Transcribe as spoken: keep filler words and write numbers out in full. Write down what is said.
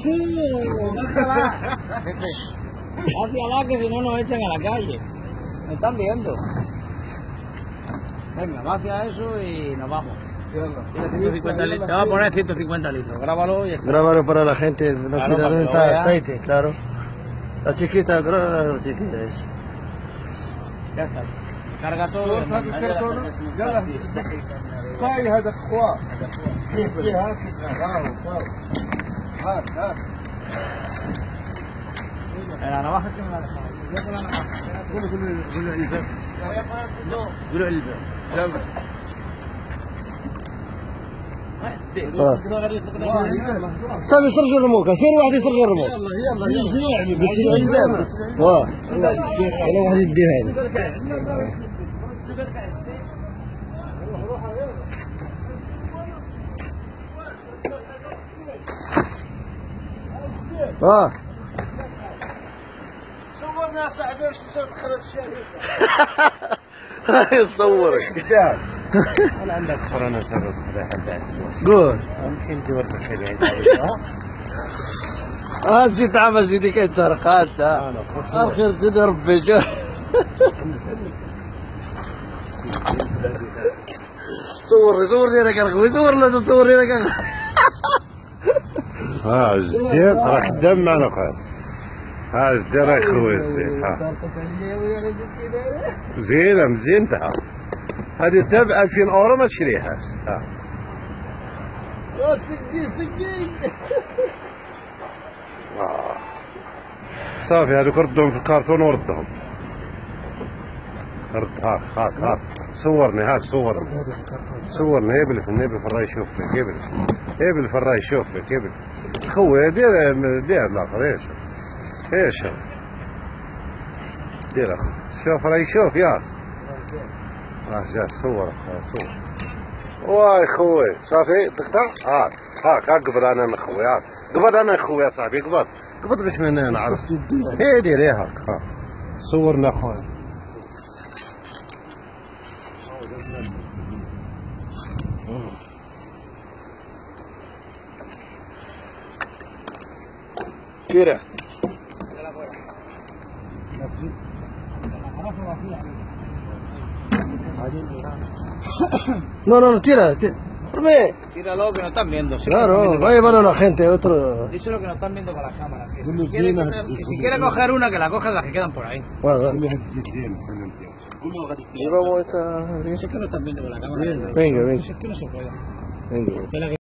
Sí, hacia la que si no nos echan a la calle. Me están viendo. Venga, va hacia eso y nos vamos. Tiene ciento cincuenta litros. Te va a poner ciento cincuenta litros. Grábalo y está. Grábalo para la gente. No Claro, quiera para que dónde lo está vea. aceite, claro. La chiquita, grábala la chiquita. Eso. Ya está. Carga todo. يلا هاي هذا اخوان كيف هات هات هات La navaja que me la dejaba. Yo con la navaja. قولوا قولوا الباب قولوا الباب. صافي سرج الرموك، سير واحد يسرج الرموك. يلا يلا يلا بتسير الباب. واه يلا واحد يديها هذه. اه صورنا صاحبي واش تسوي تخرج راح يصورك. انا عندك كورونا سر صباح البعد قول. يمكن دور الخير اه زيد عمل زيدي كي تسرقات. الخير تضرب في جو. صورني صورني انا كنخوي صورنا تصورني انا كنخوي. ها الزين راه خدام معنا خاص ها الزين راه خويا الزين ها زينه مزينتها هذه تبع ألفين اورو ما تشريهاش ها سكين سكين. آه. صافي هذوك ردهم في الكرتون وردهم رد هاك هاك هاك صورني هاك صورني صورني ابلف النبي في الراي يشوف لك ابلف ابلف في الراي يشوف لك ابلف خويا دير دير الاخر ايش ايش دير اخ شوف راي يشوف ياك اه جا صور صور واي خويا صافي دقت هاك هاك هاك قبل انا خويا هاك قبل انا خويا صاحبي قبل قبل باش من نعرف ايه دير ايه هاك ها صورنا خويا كيرا. No, no, no, tira, tira. Rubén. Tíralo que nos están viendo. Sí, Claro, va a llevar a la gente, otro. Díselo que nos están viendo con las cámaras. Que si, quiere, que, que si quiere coger una, que la cojan las que quedan por ahí. Bueno, dale. Llevamos esta. Si es que no están viendo con la cámara. Venga, venga. Si es que no se puede. Venga.